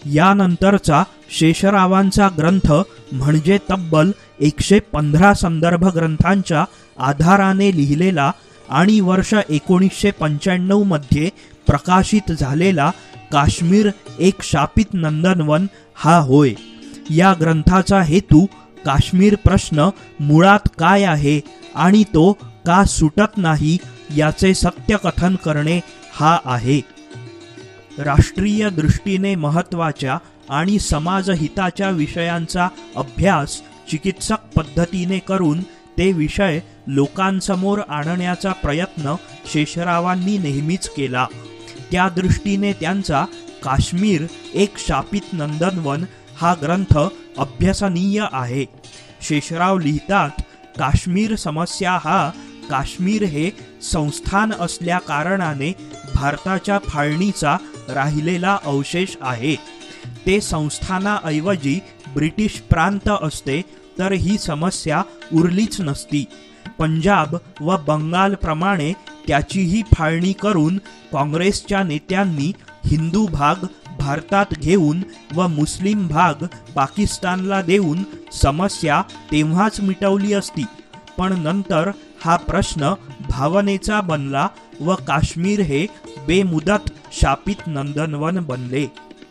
यानंतरचा शेषरावांचा ग्रंथ म्हणजे तब्बल 115 संदर्भ ग्रंथांच्या आधाराने लिहिलेला आणि वर्ष 1995 मध्ये प्रकाशित झालेला काश्मीर एक शापित नंदनवन हा होय। या ग्रंथाचा हेतू काश्मीर प्रश्न मुळात काय आहे आणि तो का सुटत नाही याचे सत्यकथन करणे हा आहे। राष्ट्रीय दृष्टीने महत्त्वाच्या आणि समाजहिताच्या विषयांचा अभ्यास चिकित्सक पद्धतीने करून ते विषय लोकांसमोर आणण्याचा प्रयत्न शेषरावांनी नेहमीच केला। त्या दृष्टीने त्यांचा काश्मीर एक शापित नंदनवन हा ग्रंथ अभ्यासनीय आहे। शेषराव लिहितात, काश्मीर समस्या हा काश्मीर हे संस्थान असल्या कारणाने भारताच्या फाळणीचा राहिलेला अवशेष आहे। ते संस्थानाऐवजी ब्रिटिश प्रांत असते तर ही समस्या उरलीच नसती। पंजाब व बंगालप्रमाणे त्याचीही फाळणी करून काँग्रेसच्या नेत्यांनी हिंदू भाग भारतात घेऊन व मुस्लिम भाग पाकिस्तानला देऊन समस्या तेव्हाच मिटवली असती, पण नंतर हा प्रश्न भावनेचा बनला व काश्मीर हे बेमुदत शापित नंदनवन बनले।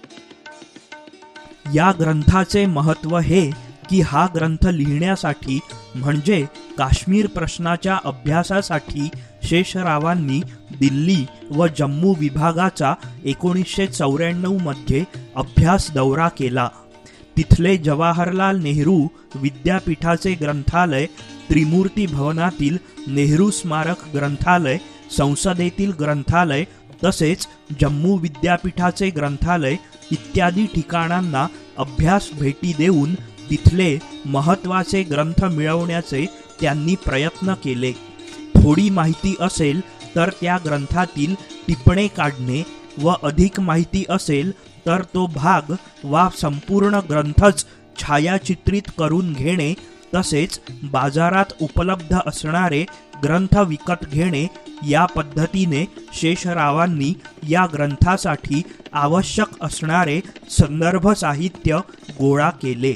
या ग्रंथाचे महत्त्व हे की हा ग्रंथ लिहिण्यासाठी म्हणजे काश्मीर प्रश्नाच्या अभ्यासासाठी शेषरावांनी दिल्ली व जम्मू विभागाचा 1994 मध्ये अभ्यास दौरा केला। तिथले जवाहरलाल नेहरू विद्यापीठाचे ग्रंथालय, त्रिमूर्ती भवनातील नेहरू स्मारक ग्रंथालय, संसदेतील ग्रंथालय तसेच जम्मू विद्यापीठाचे ग्रंथालय इत्यादी ठिकाणांना अभ्यास भेटी देऊन तिथले महत्त्वाचे ग्रंथ मिळवण्याचे त्यांनी प्रयत्न केले। थोडी माहिती असेल तर त्या ग्रंथातील टिपणे काढणे व अधिक माहिती असेल तर तो भाग वा संपूर्ण ग्रंथच छायाचित्रित करून घेणे तसेच बाजारात उपलब्ध असणारे ग्रंथ विकत घेणे या पद्धतीने शेषरावांनी या ग्रंथासाठी आवश्यक असणारे संदर्भ साहित्य गोळा केले।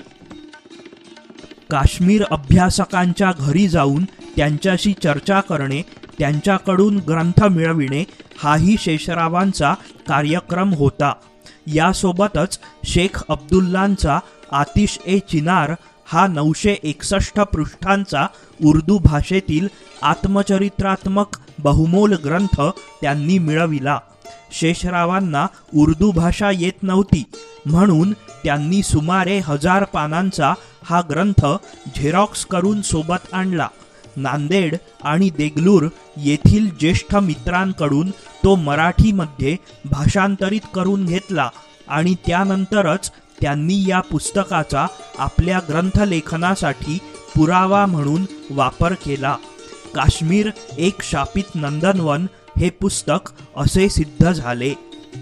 काश्मीर अभ्यासकांच्या घरी जाऊन त्यांच्याशी चर्चा करणे, त्यांच्याकडून ग्रंथ मिळविणे हाही शेषरावांचा कार्यक्रम होता। यासोबतच शेख अब्दुल्लांचा आतिश ए चिनार हा 961 पृष्ठांचा उर्दू भाषेतील आत्मचरित्रात्मक बहुमोल ग्रंथ त्यांनी मिळविला। शेषरावांना उर्दू भाषा येत नव्हती म्हणून त्यांनी सुमारे 1000 पानांचा हा ग्रंथ झेरॉक्स करून सोबत आणला। नांदेड आणि देगलूर येथील ज्येष्ठ मित्रांकडून तो मराठीमध्ये भाषांतरित करून घेतला आणि त्यानंतरच त्यांनी या पुस्तकाचा आपल्या ग्रंथलेखनासाठी पुरावा म्हणून वापर केला। काश्मीर एक शापित नंदनवन हे पुस्तक असे सिद्ध झाले।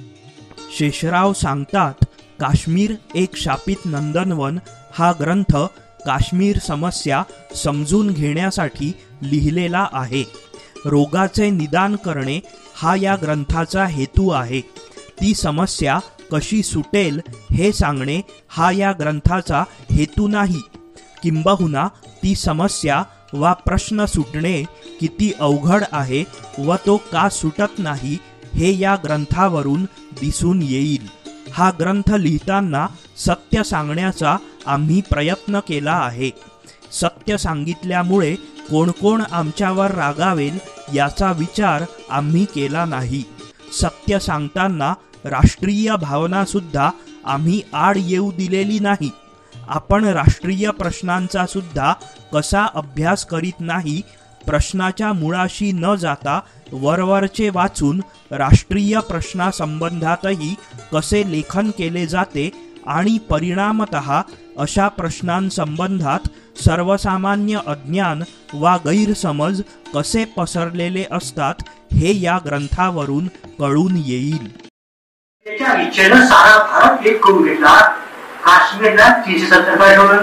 शेषराव सांगतात, काश्मीर एक शापित नंदनवन हा ग्रंथ काश्मीर समस्या समजून घेण्यासाठी लिहिलेला आहे। रोगाचे निदान करणे हा या ग्रंथाचा हेतू आहे। ती समस्या कशी सुटेल हे सांगणे हा या ग्रंथाचा हेतू नाही, किंबहुना ती समस्या वा प्रश्न सुटणे किती अवघड आहे व तो का सुटत नाही हे या ग्रंथावरून दिसून येईल। हा ग्रंथ लिहिताना सत्य सांगण्याचा आम्ही प्रयत्न केला आहे। सत्य सांगितल्यामुळे कोण कोण आमच्यावर रागावेल याचा विचार आम्ही केला नाही। सत्य सांगताना राष्ट्रीय भावना सुद्धा आम्ही आड येऊ दिलेली नाही। आपण राष्ट्रीय प्रश्नांचा सुद्धा कसा अभ्यास करीत नाही, प्रश्नाच्या मुळाशी न जाता वरवरचे वाचून राष्ट्रीय प्रश्नासंबंधातही कसे लेखन केले जाते आणि परिणामतः अशा प्रश्नांसंबंधात सर्वसामान्य अज्ञान वा गैरसमज कसे पसरलेले असतात हे या ग्रंथावरून कळून येईल। त्याच्या इच्छेने सारा भारत एक करून घेतला। काश्मीरला 370 ठेवलं,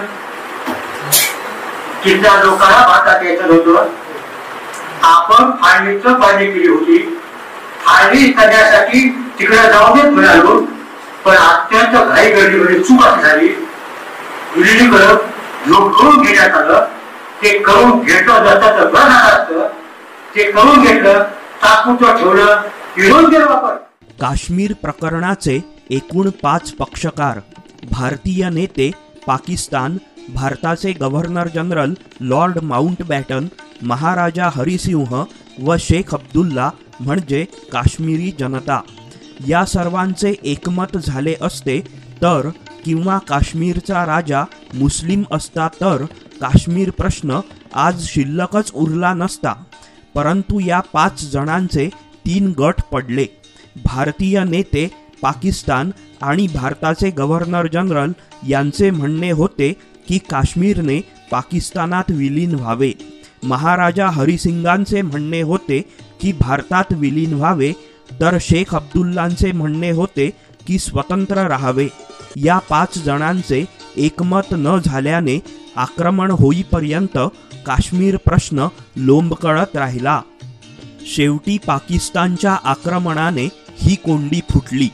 किती लोकांना भारतात यायचं होतं। आपण फाळणीचं पाणी केली होती। फाळणी करण्यासाठी तिकडे जाऊन म्हणालो, पण अत्यंत घाई काही घडी चूक अशी झाली, विलिनीकरण करून घेण्यात आलं. ते करून घेतलं जातं तर बरं झालं असतं. ते करून घेतलं, तात्पुरतं ठेवलं, विरोध केला वापर. काश्मीर प्रकरणाचे एकूण 5 पक्षकार, भारतीय नेते, पाकिस्तान, भारताचे governor general lord Mountbatten, Maharaja Hari Singh व शेख अब्दुल्ला म्हणजे काश्मीरी जनता, या सर्वांचे एकमत झाले असते तर, किंवा काश्मीरचा राजा मुस्लिम असता तर काश्मीर प्रश्न आज शिल्लकच उरला नसता. परंतु या 5 जणांचे 3 गट पडले. भारतीय नेते, पाकिस्तान आणि भारताचे गव्हर्नर जनरल यांचे म्हणणे होते की काश्मीरने पाकिस्तानात विलीन व्हावे. महाराजा हरिसिंगांचे म्हणणे होते की भारतात विलीन व्हावे, तर शेख अब्दुल्लांचे म्हणणे होते की स्वतंत्र राहावे. या 5 जणांचे एकमत न झाल्याने आक्रमण होईपर्यंत काश्मीर प्रश्न लोंबकळत राहिला. शेवटी पाकिस्तानच्या आक्रमणाने ही कोंडी फुटली.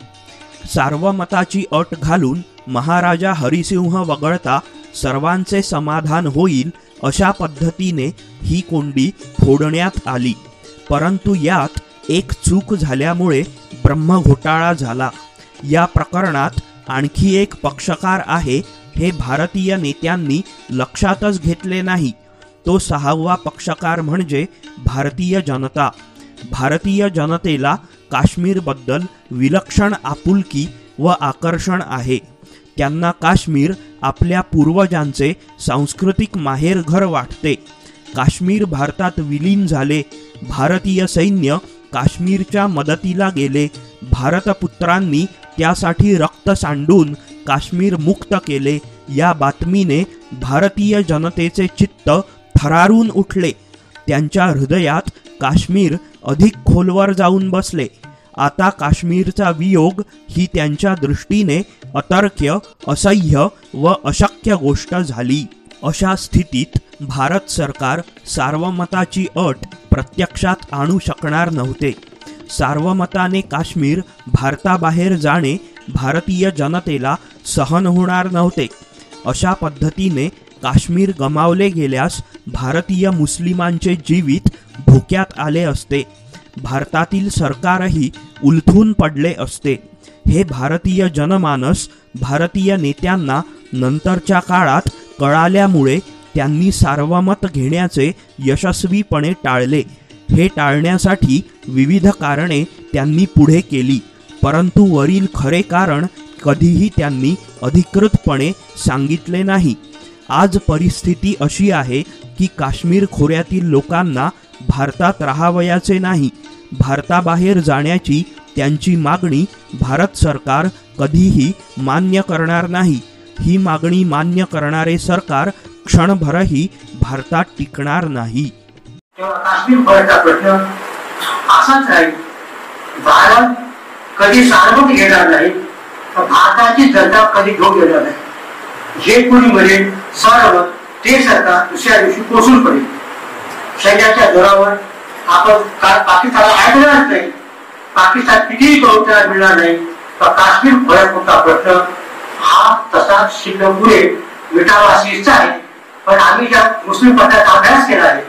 सार्वमताची अट घालून महाराजा हरिसिंह वगळता सर्वांचे समाधान होईल अशा पद्धतीने ही कोंडी फोडण्यात आली. परंतु यात एक चूक झाल्यामुळे ब्रह्मघोटाळा झाला. या प्रकरणात आणखी एक पक्षकार आहे हे भारतीय नेत्यांनी लक्षातच घेतले नाही. तो 6वा पक्षकार म्हणजे भारतीय जनता. भारतीय जनतेला काश्मीरबद्दल विलक्षण आपुलकी व आकर्षण आहे. त्यांना काश्मीर आपल्या पूर्वजांचे सांस्कृतिक माहेरघर वाटते. काश्मीर भारतात विलीन झाले, भारतीय सैन्य काश्मीरच्या मदतीला गेले, भारतपुत्रांनी त्यासाठी रक्त सांडून काश्मीर मुक्त केले, या बातमीने भारतीय जनतेचे चित्त थरारून उठले. त्यांच्या हृदयात काश्मीर अधिक खोलवर जाऊन बसले. आता काश्मीरचा वियोग ही त्यांच्या दृष्टीने अतर्क्य, असह्य व अशक्य गोष्ट झाली. अशा स्थितीत भारत सरकार सार्वमताची अट प्रत्यक्षात आणू शकणार नव्हते. सार्वमताने काश्मीर भारताबाहेर जाणे भारतीय जनतेला सहन होणार नव्हते. अशा पद्धतीने काश्मीर गमावले गेल्यास भारतीय मुस्लिमांचे जीवित धोक्यात आले असते. भारतातील सरकारही उलथून पडले असते. हे भारतीय जनमानस भारतीय नेत्यांना नंतरच्या काळात कळाल्यामुळे त्यांनी सार्वमत घेण्याचे यशस्वीपणे टाळले. हे टाळण्यासाठी विविध कारणे त्यांनी पुढे केली, परंतु वरील खरे कारण कधीही त्यांनी अधिकृतपणे सांगितले नाही. आज परिस्थिती अशी आहे की काश्मीर खोऱ्यातील लोकांना भारतात राहावयाचे नाही. भारताबाहेर जाण्याची त्यांची मागणी भारत सरकार कधीही मान्य करणार नाही. ही मागणी मान्य करणारे सरकार क्षणभरही भारतात टिकणार नाही. तेव्हा काश्मीर खोऱ्याचा प्रश्न असाच राहील. भारत कधी सार्वमत घेणार नाही, भारताची जनता कधी घेऊन येणार नाही. जे कोणी म्हणेल सार्वमत ते सरकार दुसऱ्या दिवशी कोसळून पडेल. सैन्याच्या जोरावर आपण पाकिस्तानला ऐकणारच नाही. पाकिस्तान कितीही करून त्याला मिळणार नाही. तर काश्मीर खोऱ्याचा प्रश्न हा तसा शिल्लक पुढे मिटावा अशी इच्छा आहे. पण आम्ही ज्या मुस्लिम पक्षाचा अभ्यास केला आहे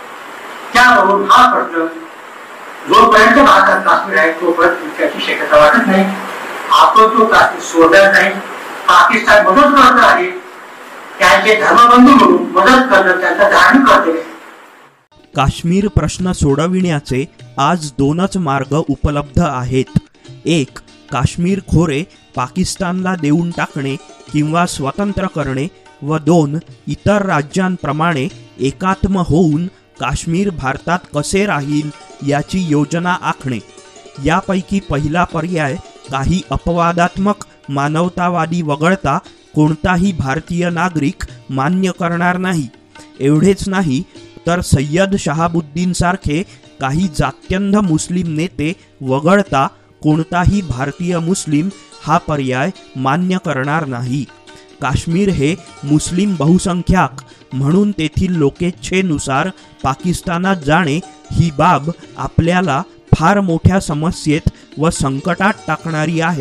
त्यावरून हा प्रश्न जोपर्यंत भारतात काश्मीर आहे तोपर्यंत त्याची शक्यता वाटत नाही. आपण तो काश्मीर सोडणार नाही. पाकिस्तान मदत करत आहे, त्यांचे धर्मबंधू म्हणून मदत करणं त्यांचा धार्मिक कर्तव्य आहे. काश्मीर प्रश्न सोडविण्याचे आज 2च मार्ग उपलब्ध आहेत. एक, काश्मीर खोरे पाकिस्तानला देऊन टाकणे किंवा स्वतंत्र करणे, व 2, इतर राज्यांप्रमाणे एकात्म होऊन काश्मीर भारतात कसे राहील याची योजना आखणे. यापैकी पहिला पर्याय काही अपवादात्मक मानवतावादी वगळता कोणताही भारतीय नागरिक मान्य करणार नाही. एवढेच नाही तर सय्यद शहाबुद्दीन सारखे काही जात्यंध मुस्लिम नेते वगळता कोणताही भारतीय मुस्लिम हा पर्याय मान्य करणार नाही. काश्मीर हे मुस्लिम बहुसंख्याक म्हणून तेथील लोकेच्छेनुसार पाकिस्तानात जाणे ही बाब आपल्याला फार मोठ्या समस्येत व संकटात टाकणारी आहे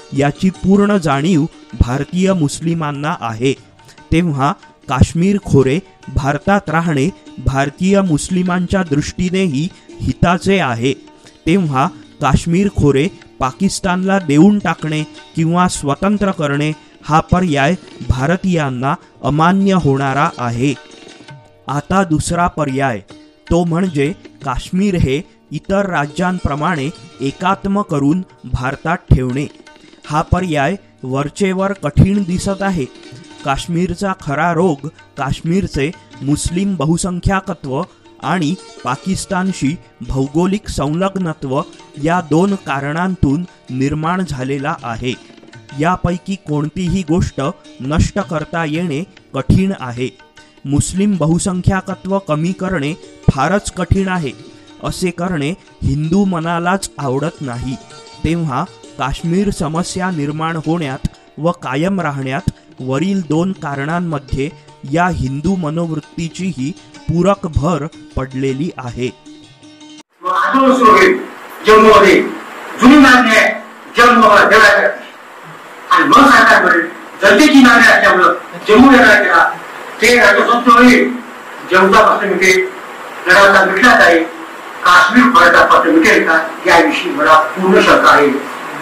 याची पूर्ण जाणीव भारतीय मुस्लिमांना आहे, तेव्हा काश्मीर खोरे भारतात राहणे भारतीय मुस्लिमांच्या दृष्टीनेही हिताचे आहे. तेव्हा काश्मीर खोरे पाकिस्तानला देऊन टाकणे किंवा स्वतंत्र करणे हा पर्याय भारतीयांना अमान्य होणारा आहे. आता दुसरा पर्याय, तो म्हणजे काश्मीर हे इतर राज्यांप्रमाणे एकात्म करून भारतात ठेवणे. हा पर्याय वरचेवर कठीण दिसत आहे. काश्मीरचा खरा रोग काश्मीरचे मुस्लिम बहुसंख्याकत्व आणि पाकिस्तानशी भौगोलिक संलग्नत्व या दोन कारणांतून निर्माण झालेला आहे. यापैकी कोणतीही गोष्ट नष्ट करता येणे कठीण आहे. मुस्लिम बहुसंख्याकत्व कमी करणे फारच कठीण आहे. असे करणे हिंदू मनालाच आवडत नाही. तेव्हा काश्मीर समस्या निर्माण होण्यात व कायम राहण्यात वरील दोन कारणांमध्ये या हिंदू मनोवृत्तीचीही पूरक भर पडलेली आहे. आंदोलन सुरू होईल जम्मूमध्ये, जुनी मागणी आहे जम्मूला देवायची आणि मग सरकार करेल. जनतेची मागणी असल्यामुळं जम्मू लढा केला, ते राज्यसंस्था होईल. जम्मूचा प्रश्न मिळेल, लढाचा मिटला जाईल. काश्मीर खोऱ्याचा प्रश्न मिळेल का याविषयी मला पूर्ण शंका आहे.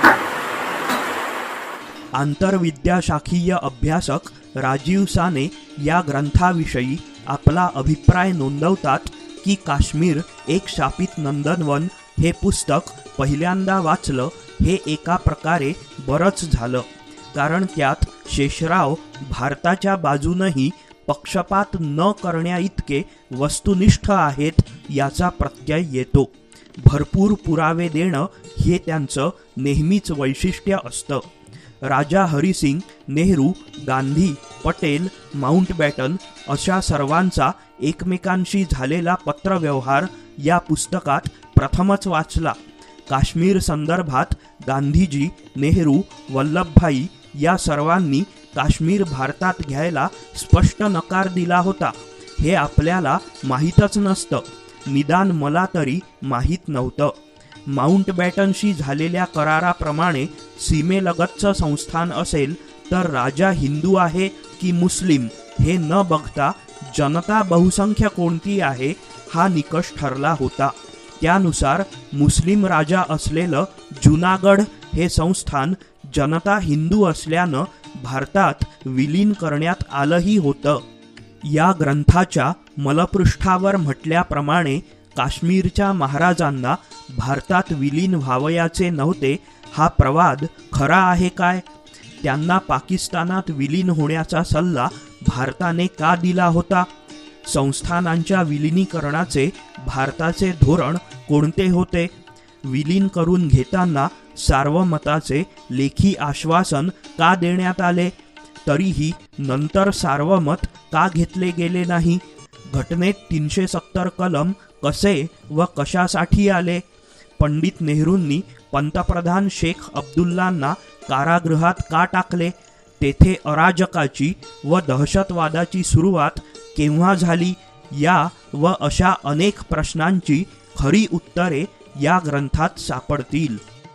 आंतरविद्याशाखीय अभ्यासक राजीव साने या ग्रंथाविषयी आपला अभिप्राय नोंदवतात की काश्मीर एक शापित नंदनवन हे पुस्तक पहिल्यांदा वाचलं हे एका प्रकारे बरंच झालं, कारण त्यात शेषराव भारताच्या बाजूनही पक्षपात न करण्याइतके वस्तुनिष्ठ आहेत याचा प्रत्यय येतो. भरपूर पुरावे देणं हे त्यांचं नेहमीच वैशिष्ट्य असतं. राजा हरिसिंग, नेहरू, गांधी, पटेल, माउंटबॅटन अशा सर्वांचा एकमेकांशी झालेला पत्रव्यवहार या पुस्तकात प्रथमच वाचला. काश्मीर संदर्भात गांधीजी, नेहरू, वल्लभभाई या सर्वांनी काश्मीर भारतात घ्यायला स्पष्ट नकार दिला होता हे आपल्याला माहीतच नसतं. निदान मला तरी माहीत नव्हतं. माउंटबॅटनशी झालेल्या कराराप्रमाणे सीमेलगतचं संस्थान असेल तर राजा हिंदू आहे की मुस्लिम हे न बघता जनता बहुसंख्य कोणती आहे हा निकष ठरला होता. त्यानुसार मुस्लिम राजा असलेलं जुनागड हे संस्थान जनता हिंदू असल्यानं भारतात विलीन करण्यात आलंही होतं. या ग्रंथाच्या मलपृष्ठावर म्हटल्याप्रमाणे काश्मीरच्या महाराजांना भारतात विलीन व्हावयाचे नव्हते हा प्रवाद खरा आहे काय? त्यांना पाकिस्तानात विलीन होण्याचा सल्ला भारताने का दिला होता? संस्थानांच्या विलिनीकरणाचे भारताचे धोरण कोणते होते? विलीन करून घेताना सार्वमताचे लेखी आश्वासन का देण्यात आले? तरीही नंतर सार्वमत का घेतले गेले नाही? घटनेत 370 कलम कसे व कशासाठी आले? पंडित नेहरूंनी पंतप्रधान शेख अब्दुल्लांना कारागृहात का टाकले? तेथे अराजकाची व दहशतवादाची सुरुवात केव्हा झाली? या व अशा अनेक प्रश्नांची खरी उत्तरे या ग्रंथात सापडतील.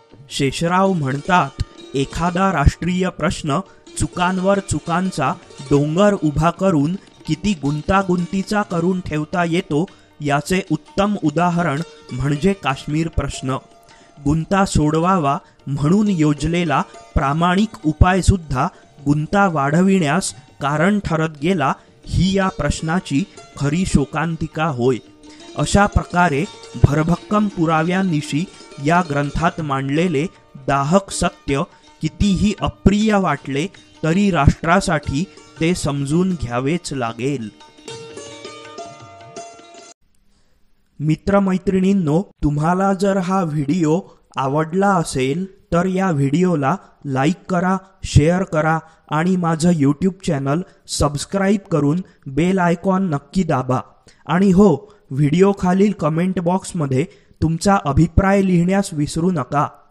शेषराव म्हणतात, एखादा राष्ट्रीय प्रश्न चुकांवर चुकांचा डोंगर उभा करून किती गुंतागुंतीचा करून ठेवता येतो याचे उत्तम उदाहरण म्हणजे काश्मीर प्रश्न. गुंता सोडवावा म्हणून योजलेला प्रामाणिक उपायसुद्धा गुंता वाढविण्यास कारण ठरत गेला ही या प्रश्नाची खरी शोकांतिका होय. अशा प्रकारे भरभक्कम पुराव्यांनिशी या ग्रंथात मांडलेले दाहक सत्य कितीही अप्रिय वाटले तरी राष्ट्रासाठी ते समजून घ्यावेच लागेल. मित्रमैत्रिणींनो, तुम्हाला जर हा व्हिडिओ आवडला असेल तर या व्हिडिओला लाईक करा, शेअर करा आणि माझं यूट्यूब चॅनल सबस्क्राईब करून बेल आयकॉन नक्की दाबा. आणि हो, व्हिडिओ खालील कमेंट बॉक्समध्ये तुमचा अभिप्राय लिहिण्यास विसरू नका.